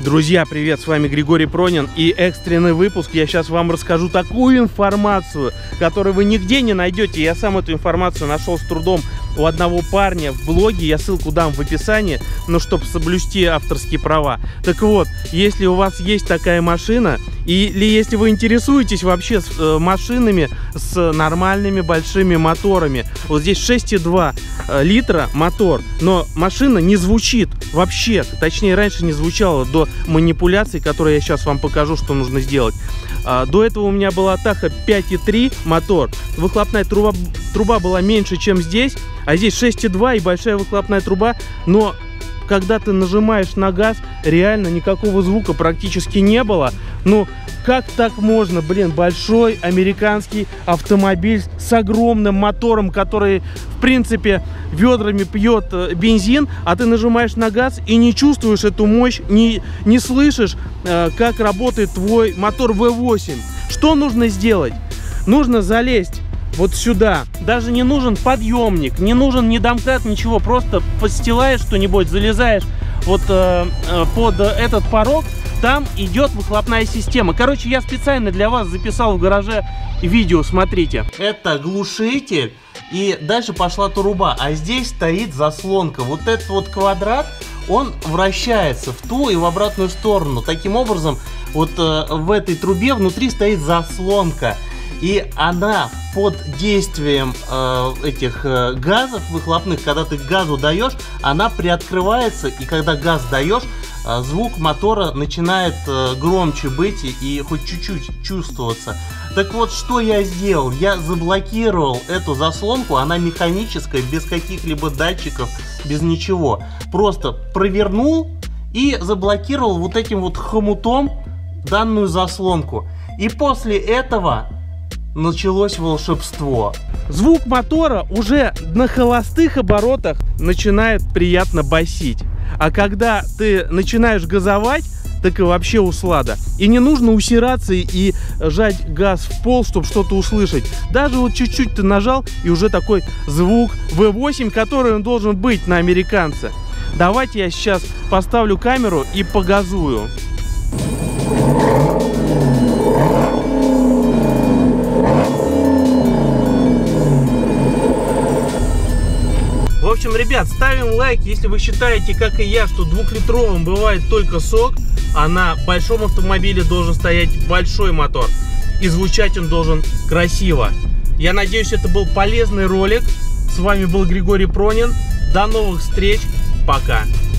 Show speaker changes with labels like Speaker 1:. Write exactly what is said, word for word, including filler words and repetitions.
Speaker 1: Друзья, привет, с вами Григорий Пронин и экстренный выпуск. Я сейчас вам расскажу такую информацию, которую вы нигде не найдете. Я сам эту информацию нашел с трудом у одного парня в блоге. Я ссылку дам в описании, но чтобы соблюсти авторские права. Так вот, если у вас есть такая машина, или если вы интересуетесь вообще с, э, машинами с нормальными большими моторами, вот здесь шесть и два литра мотор, но машина не звучит вообще, точнее раньше не звучала до манипуляций, которые я сейчас вам покажу, что нужно сделать. А, до этого у меня была Tahoe пять и три мотор, выхлопная труба, труба была меньше, чем здесь, а здесь шесть и два и большая выхлопная труба, но когда ты нажимаешь на газ, реально никакого звука практически не было. Ну, как так можно, блин, большой американский автомобиль с огромным мотором, который, в принципе, ведрами пьет бензин, а ты нажимаешь на газ и не чувствуешь эту мощь, не, не слышишь, э, как работает твой мотор вэ восемь. Что нужно сделать? Нужно залезть вот сюда. Даже не нужен подъемник, не нужен ни домкрат, ничего. Просто подстилаешь что-нибудь, залезаешь вот э, э, под этот порог. Там идет выхлопная система. Короче, я специально для вас записал в гараже видео, смотрите. Это глушитель, и дальше пошла труба, а здесь стоит заслонка. Вот этот вот квадрат, он вращается в ту и в обратную сторону. Таким образом, вот э, в этой трубе внутри стоит заслонка. И она под действием э, этих э, газов выхлопных, когда ты газу даешь, она приоткрывается, и когда газ даешь, э, звук мотора начинает э, громче быть и, и хоть чуть-чуть чувствоваться. Так вот, что я сделал? Я заблокировал эту заслонку, она механическая, без каких-либо датчиков, без ничего. Просто провернул и заблокировал вот этим вот хомутом данную заслонку. И после этого началось волшебство. Звук мотора уже на холостых оборотах начинает приятно басить. А когда ты начинаешь газовать, так и вообще услада. И не нужно усираться и жать газ в пол, чтобы что-то услышать. Даже вот чуть-чуть ты нажал, и уже такой звук вэ восемь, который он должен быть на американце. Давайте я сейчас поставлю камеру и погазую. В общем, ребят, ставим лайк, если вы считаете, как и я, что двухлитровым бывает только сок, а на большом автомобиле должен стоять большой мотор. И звучать он должен красиво. Я надеюсь, это был полезный ролик. С вами был Григорий Пронин. До новых встреч. Пока.